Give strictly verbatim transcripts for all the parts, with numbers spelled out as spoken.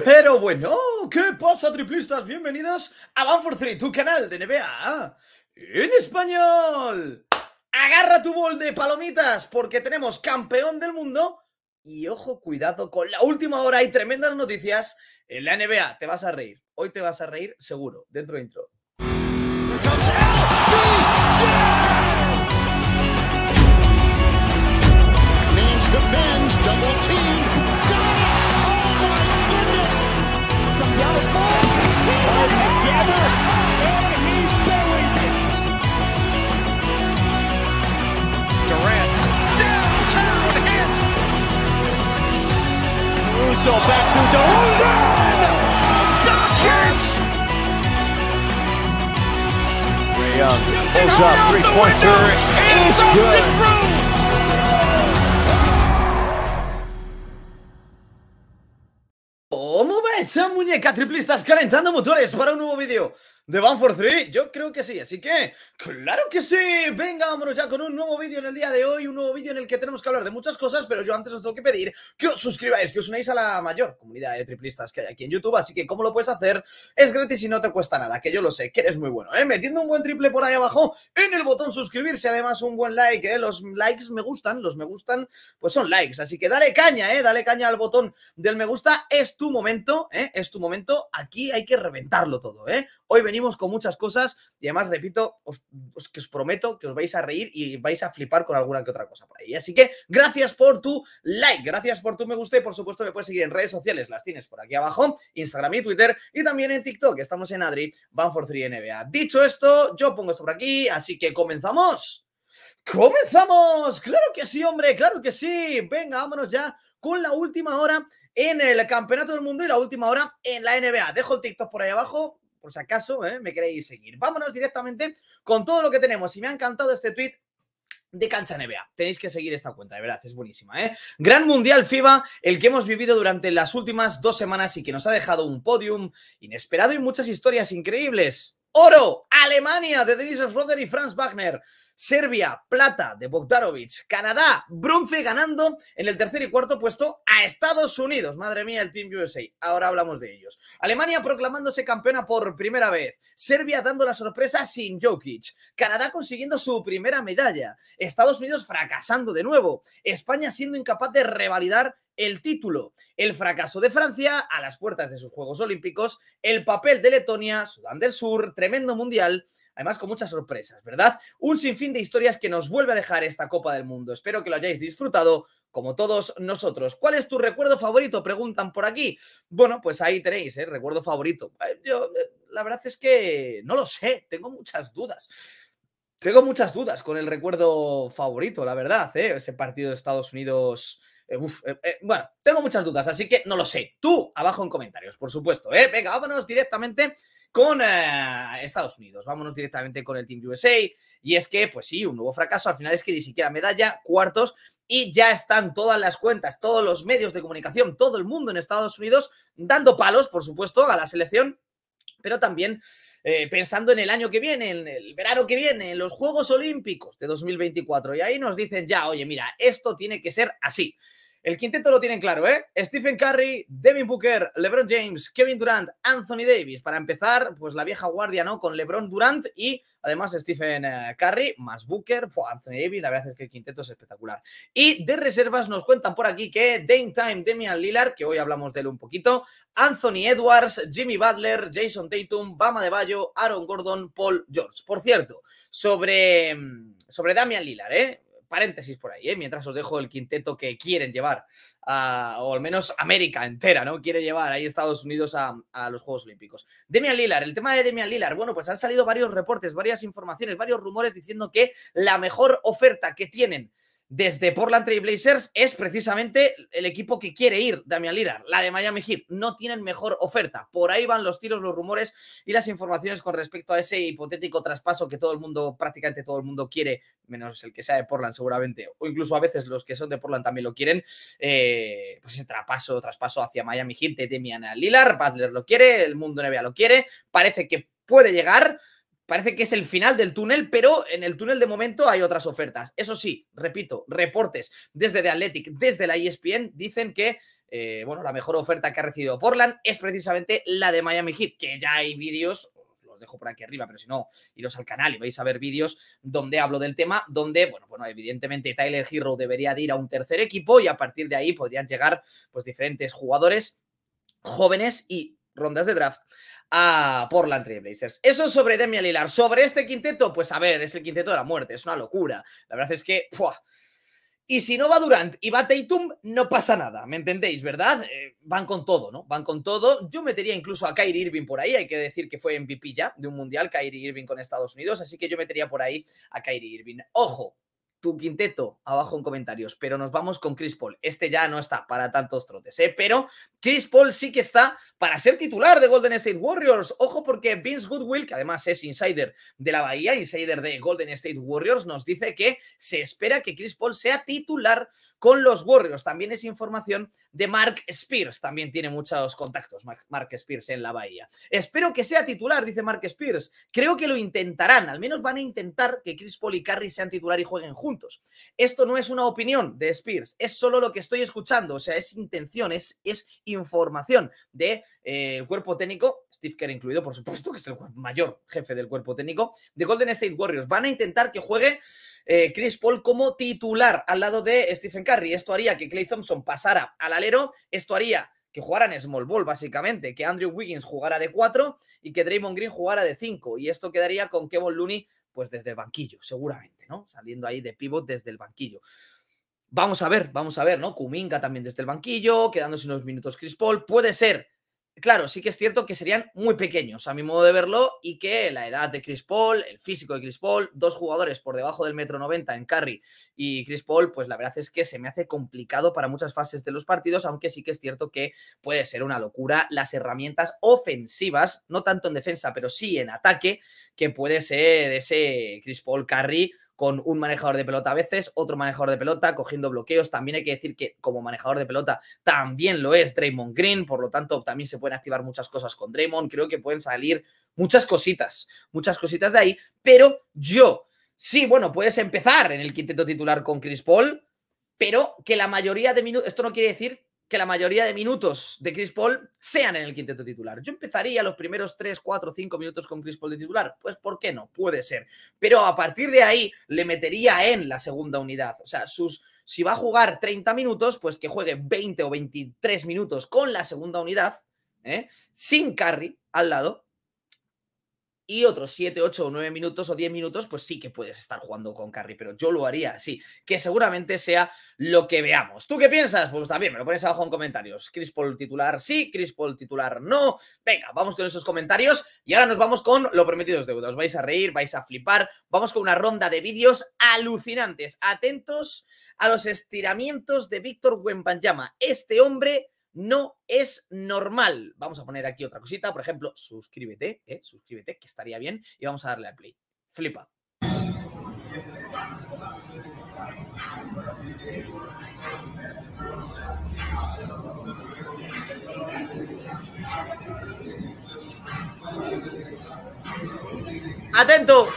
Pero bueno, ¿qué pasa, triplistas? Bienvenidos a Bound for Three, tu canal de N B A en español. Agarra tu bol de palomitas porque tenemos campeón del mundo. Y ojo, cuidado con la última hora, hay tremendas noticias en la N B A. Te vas a reír, hoy te vas a reír seguro, dentro de intro. So back to DeRozan! Doncic! Trae Young pulls up, three-pointer is good. ¿Cómo va esa muñeca, triplistas, calentando motores para un nuevo vídeo de Bound for Three? Yo creo que sí, así que ¡claro que sí! Venga, vámonos ya con un nuevo vídeo en el día de hoy, un nuevo vídeo en el que tenemos que hablar de muchas cosas, pero yo antes os tengo que pedir que os suscribáis, que os unáis a la mayor comunidad de triplistas que hay aquí en YouTube, así que ¿cómo lo puedes hacer? Es gratis y no te cuesta nada, que yo lo sé, que eres muy bueno, ¿eh? Metiendo un buen triple por ahí abajo en el botón suscribirse, además un buen like, ¿eh? Los likes me gustan, los me gustan, pues son likes, así que dale caña, ¿eh? Dale caña al botón del me gusta, es tu momento, ¿eh? Es tu momento, aquí hay que reventarlo todo, ¿eh? Hoy venimos con muchas cosas y además, repito, os, os, que os prometo que os vais a reír y vais a flipar con alguna que otra cosa por ahí. Así que gracias por tu like, gracias por tu me gusta y por supuesto me puedes seguir en redes sociales, las tienes por aquí abajo, Instagram y Twitter y también en TikTok, estamos en Adri, Bound for Three N B A. Dicho esto, yo pongo esto por aquí, así que comenzamos. ¡Comenzamos! ¡Claro que sí, hombre! ¡Claro que sí! Venga, vámonos ya con la última hora en el Campeonato del Mundo y la última hora en la N B A. Dejo el TikTok por ahí abajo, por si acaso ¿eh? me queréis seguir. Vámonos directamente con todo lo que tenemos. Y me ha encantado este tweet de Cancha N B A. Tenéis que seguir esta cuenta, de verdad, es buenísima, ¿eh? Gran Mundial FIBA, el que hemos vivido durante las últimas dos semanas y que nos ha dejado un podium inesperado y muchas historias increíbles. Oro, Alemania, de Dennis Schroeder y Franz Wagner. Serbia, plata, de Bogdanovic. Canadá, bronce, ganando en el tercer y cuarto puesto a Estados Unidos. Madre mía, el Team U S A. Ahora hablamos de ellos. Alemania proclamándose campeona por primera vez. Serbia dando la sorpresa sin Jokic. Canadá consiguiendo su primera medalla. Estados Unidos fracasando de nuevo. España siendo incapaz de revalidar el título, el fracaso de Francia a las puertas de sus Juegos Olímpicos, el papel de Letonia, Sudán del Sur, tremendo mundial, además con muchas sorpresas, ¿verdad? Un sinfín de historias que nos vuelve a dejar esta Copa del Mundo. Espero que lo hayáis disfrutado como todos nosotros. ¿Cuál es tu recuerdo favorito? Preguntan por aquí. Bueno, pues ahí tenéis, ¿eh? Recuerdo favorito. Yo, la verdad es que no lo sé, tengo muchas dudas. Tengo muchas dudas con el recuerdo favorito, la verdad, ¿eh? Ese partido de Estados Unidos... Eh, uf, eh, eh, bueno, tengo muchas dudas, así que no lo sé. Tú, abajo en comentarios, por supuesto, ¿eh? Venga, vámonos directamente con eh, Estados Unidos. Vámonos directamente con el Team U S A. Y es que, pues sí, un nuevo fracaso. Al final es que ni siquiera medalla, cuartos. Y ya están todas las cuentas, todos los medios de comunicación, todo el mundo en Estados Unidos dando palos, por supuesto, a la selección. Pero también eh, pensando en el año que viene, en el verano que viene, en los Juegos Olímpicos de dos mil veinticuatro. Y ahí nos dicen ya, oye, mira, esto tiene que ser así. El quinteto lo tienen claro, ¿eh? Stephen Curry, Devin Booker, LeBron James, Kevin Durant, Anthony Davis. Para empezar, pues la vieja guardia, ¿no? Con LeBron, Durant y además Stephen Curry, más Booker, pues Anthony Davis. La verdad es que el quinteto es espectacular. Y de reservas nos cuentan por aquí que Dame Time, Damian Lillard, que hoy hablamos de él un poquito, Anthony Edwards, Jimmy Butler, Jason Tatum, Bam Adebayo, Aaron Gordon, Paul George. Por cierto, sobre, sobre Damian Lillard, ¿eh? Paréntesis por ahí, ¿eh? Mientras os dejo el quinteto que quieren llevar, a, o al menos América entera, ¿no? Quiere llevar ahí Estados Unidos a, a los Juegos Olímpicos. Damian Lillard, el tema de Damian Lillard, bueno, pues han salido varios reportes, varias informaciones, varios rumores diciendo que la mejor oferta que tienen desde Portland Trail Blazers es precisamente el equipo que quiere ir Damian Lillard, la de Miami Heat. No tienen mejor oferta. Por ahí van los tiros, los rumores y las informaciones con respecto a ese hipotético traspaso que todo el mundo, prácticamente todo el mundo quiere, menos el que sea de Portland seguramente, o incluso a veces los que son de Portland también lo quieren. Eh, pues ese traspaso, traspaso hacia Miami Heat de Damian Lillard. Butler lo quiere, el mundo N B A lo quiere. Parece que puede llegar. Parece que es el final del túnel, pero en el túnel de momento hay otras ofertas. Eso sí, repito, reportes desde The Athletic, desde la E S P N, dicen que eh, bueno, la mejor oferta que ha recibido Portland es precisamente la de Miami Heat, que ya hay vídeos, os los dejo por aquí arriba, pero si no, iros al canal y vais a ver vídeos donde hablo del tema, donde, bueno, bueno, evidentemente Tyler Herro debería de ir a un tercer equipo y a partir de ahí podrían llegar, pues, diferentes jugadores jóvenes y rondas de draft a Portland Trail Blazers. Eso sobre Damian Lillard. Sobre este quinteto, pues a ver, es el quinteto de la muerte, es una locura. La verdad es que, ¡pua! Y si no va Durant y va Tatum, no pasa nada, ¿me entendéis, verdad? Eh, van con todo, ¿no? Van con todo. Yo metería incluso a Kyrie Irving por ahí, hay que decir que fue M V P ya de un mundial, Kyrie Irving con Estados Unidos, así que yo metería por ahí a Kyrie Irving. Ojo, tu quinteto abajo en comentarios, pero nos vamos con Chris Paul. Este ya no está para tantos trotes, ¿eh? Pero Chris Paul sí que está para ser titular de Golden State Warriors. Ojo, porque Vince Goodwill, que además es insider de la Bahía, insider de Golden State Warriors, nos dice que se espera que Chris Paul sea titular con los Warriors. También es información de Mark Spears, también tiene muchos contactos Mark Spears en la Bahía. Espero que sea titular, dice Mark Spears. Creo que lo intentarán, al menos van a intentar que Chris Paul y Curry sean titular y jueguen juntos. Esto no es una opinión de Spears, es solo lo que estoy escuchando, o sea, es intención, es, es información del de, eh, cuerpo técnico, Steve Kerr incluido, por supuesto, que es el mayor jefe del cuerpo técnico, de Golden State Warriors. Van a intentar que juegue eh, Chris Paul como titular al lado de Stephen Curry. Esto haría que Klay Thompson pasara al alero, esto haría que jugaran small ball, básicamente, que Andrew Wiggins jugara de cuatro y que Draymond Green jugara de cinco, y esto quedaría con Kevon Looney pues desde el banquillo, seguramente, ¿no? Saliendo ahí de pivot desde el banquillo. Vamos a ver, vamos a ver, ¿no? Kuminga también desde el banquillo, quedándose unos minutos Chris Paul. Puede ser, claro, sí que es cierto que serían muy pequeños a mi modo de verlo y que la edad de Chris Paul, el físico de Chris Paul, dos jugadores por debajo del metro noventa en Curry y Chris Paul, pues la verdad es que se me hace complicado para muchas fases de los partidos, aunque sí que es cierto que puede ser una locura las herramientas ofensivas, no tanto en defensa, pero sí en ataque, que puede ser ese Chris Paul Curry con un manejador de pelota a veces, otro manejador de pelota, cogiendo bloqueos. También hay que decir que como manejador de pelota también lo es Draymond Green, por lo tanto también se pueden activar muchas cosas con Draymond. Creo que pueden salir muchas cositas, muchas cositas de ahí, pero yo, sí, bueno, puedes empezar en el quinteto titular con Chris Paul, pero que la mayoría de minutos, esto no quiere decir que la mayoría de minutos de Chris Paul sean en el quinteto titular. Yo empezaría los primeros tres, cuatro, cinco minutos con Chris Paul de titular. Pues, ¿por qué no? Puede ser. Pero a partir de ahí le metería en la segunda unidad. O sea, sus, si va a jugar treinta minutos, pues que juegue veinte o veintitrés minutos con la segunda unidad, ¿eh? Sin Curry al lado. Y otros siete, ocho o nueve minutos o diez minutos, pues sí que puedes estar jugando con Curry, pero yo lo haría así, que seguramente sea lo que veamos. ¿Tú qué piensas? Pues también me lo pones abajo en comentarios. Chris Paul titular sí, Chris Paul titular no. Venga, vamos con esos comentarios y ahora nos vamos con lo prometido es deuda. Os vais a reír, vais a flipar. Vamos con una ronda de vídeos alucinantes. Atentos a los estiramientos de Víctor Wembanyama. Este hombre no es normal. Vamos a poner aquí otra cosita, por ejemplo, suscríbete, ¿eh? suscríbete, que estaría bien, y vamos a darle al play. Flipa. ¡Atento!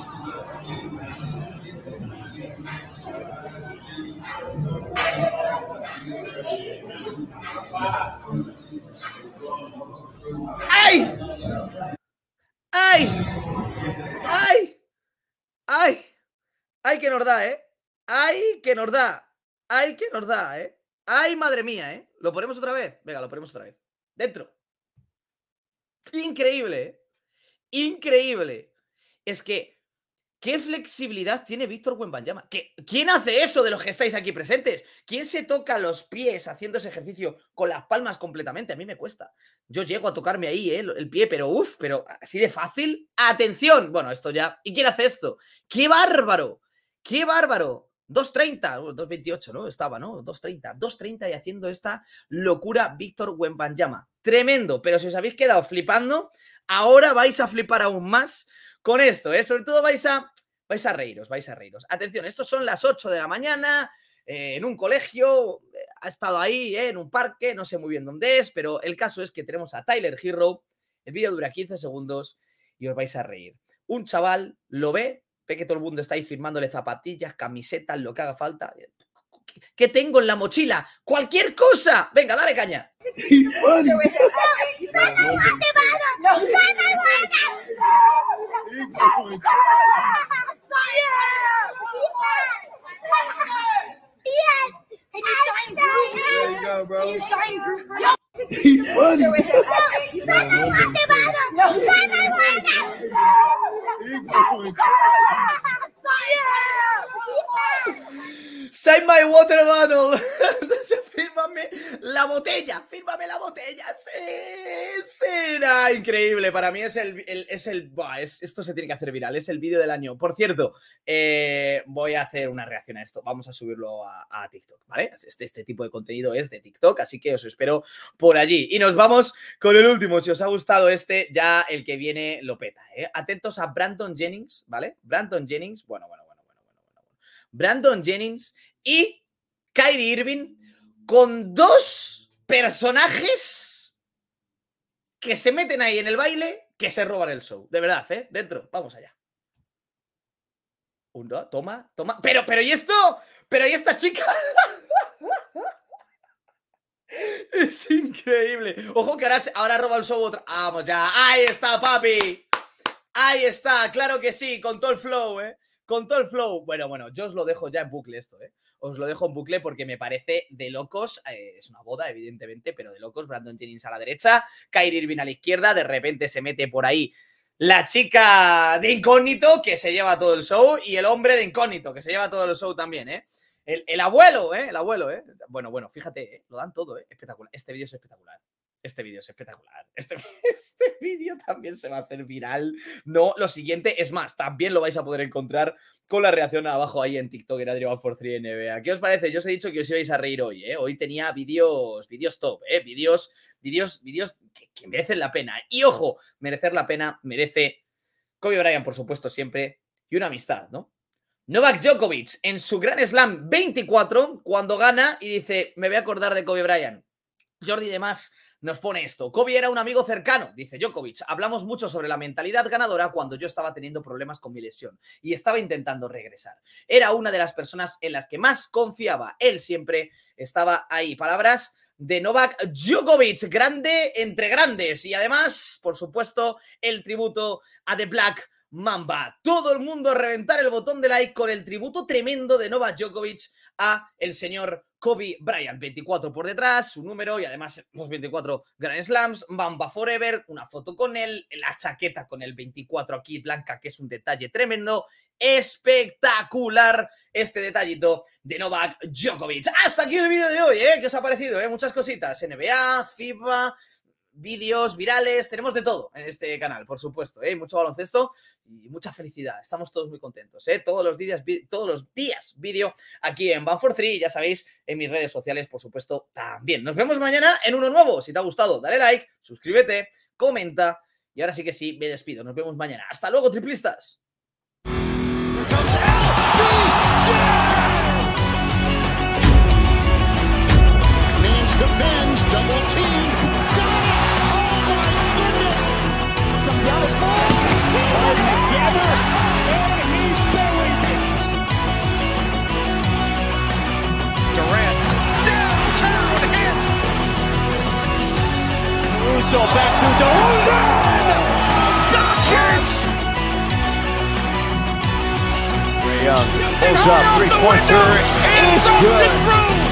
¡Ay! ¡Ay! ¡Ay! ¡Ay! ¡Ay, que nos da, eh! ¡Ay, que nos da! ¡Ay, que nos da, eh! ¡Ay, madre mía, eh! ¿Lo ponemos otra vez? Venga, lo ponemos otra vez. Dentro. Increíble, ¿eh? Increíble. Es que, ¿qué flexibilidad tiene Víctor Wembanyama? ¿Quién hace eso de los que estáis aquí presentes? ¿Quién se toca los pies haciendo ese ejercicio con las palmas completamente? A mí me cuesta. Yo llego a tocarme ahí, ¿eh? el pie, pero uff, pero así de fácil. ¡Atención! Bueno, esto ya... ¿Y quién hace esto? ¡Qué bárbaro! ¡Qué bárbaro! dos treinta, dos veintiocho, ¿no? Estaba, ¿no? dos treinta, dos treinta y haciendo esta locura Víctor Wembanyama. Tremendo, pero si os habéis quedado flipando, ahora vais a flipar aún más con esto, ¿eh? Sobre todo vais a, vais a reíros, vais a reíros. Atención, estos son las ocho de la mañana, eh, en un colegio, eh, ha estado ahí, eh, en un parque, no sé muy bien dónde es, pero el caso es que tenemos a Tyler Herro, el vídeo dura quince segundos y os vais a reír. Un chaval lo ve, ve que todo el mundo está ahí firmándole zapatillas, camisetas, lo que haga falta. que tengo en la mochila. ¡Cualquier cosa! Venga, dale caña. Sign my water bottle. Fírmame la botella. Fírmame la botella. Sí, será increíble. Para mí es el, el, es el buah, es, esto se tiene que hacer viral. Es el vídeo del año. Por cierto, eh, voy a hacer una reacción a esto. Vamos a subirlo a, a TikTok, ¿vale? Este, este tipo de contenido es de TikTok, así que os espero por allí. Y nos vamos con el último. Si os ha gustado este, ya el que viene lo peta, ¿eh? Atentos a Brandon Jennings, ¿vale? Brandon Jennings, bueno, bueno, bueno, bueno, bueno, bueno. Brandon Jennings y Kyrie Irving con dos personajes que se meten ahí en el baile que se roban el show. De verdad, ¿eh? Dentro, vamos allá. Uno, toma, toma. Pero, pero, ¿y esto? Pero, ¿y esta chica? Es increíble. Ojo que ahora, ahora roba el show otra. Vamos ya. Ahí está, papi. Ahí está, claro que sí, con todo el flow, ¿eh? Con todo el flow. Bueno, bueno, yo os lo dejo ya en bucle esto, ¿eh? Os lo dejo en bucle porque me parece de locos. Eh, es una boda, evidentemente, pero de locos. Brandon Jennings a la derecha, Kyrie Irving a la izquierda. De repente se mete por ahí la chica de incógnito que se lleva todo el show y el hombre de incógnito que se lleva todo el show también, ¿eh? El, el abuelo, ¿eh? El abuelo, ¿eh? Bueno, bueno, fíjate, ¿eh? Lo dan todo, ¿eh? Espectacular. Este vídeo es espectacular. Este vídeo es espectacular. Este, este vídeo también se va a hacer viral. No, lo siguiente, es más, también lo vais a poder encontrar con la reacción abajo ahí en TikTok, en Adrian for three N B A. ¿Qué os parece? Yo os he dicho que os ibais a reír hoy, ¿eh? Hoy tenía vídeos, vídeos top, ¿eh? Vídeos, vídeos, vídeos que, que merecen la pena. Y ojo, merecer la pena merece Kobe Bryant, por supuesto, siempre. Y una amistad, ¿no? Novak Djokovic en su Grand Slam veinticuatro, cuando gana y dice, me voy a acordar de Kobe Bryant. Jordi Demás nos pone esto. Kobe era un amigo cercano, dice Djokovic. Hablamos mucho sobre la mentalidad ganadora cuando yo estaba teniendo problemas con mi lesión y estaba intentando regresar. Era una de las personas en las que más confiaba. Él siempre estaba ahí. Palabras de Novak Djokovic, grande entre grandes. Y además, por supuesto, el tributo a The Black Mamba. Todo el mundo a reventar el botón de like con el tributo tremendo de Novak Djokovic a el señor Kobe Bryant. veinticuatro por detrás, su número y además los veinticuatro Grand Slams. Mamba Forever, una foto con él, la chaqueta con el veinticuatro aquí blanca, que es un detalle tremendo. Espectacular este detallito de Novak Djokovic. Hasta aquí el vídeo de hoy, ¿eh? ¿Qué os ha parecido? ¿Eh? Muchas cositas. N B A, FIFA, vídeos virales, tenemos de todo en este canal, por supuesto, ¿eh? Mucho baloncesto y mucha felicidad. Estamos todos muy contentos, ¿eh? Todos los días, todos los días vídeo aquí en Van for three, ya sabéis, en mis redes sociales, por supuesto, también. Nos vemos mañana en uno nuevo. Si te ha gustado, dale like, suscríbete, comenta y ahora sí que sí, me despido. Nos vemos mañana. ¡Hasta luego, triplistas! Caruso back to DeRozan! Doncic! Trae Young pulls up, three-pointer, is good!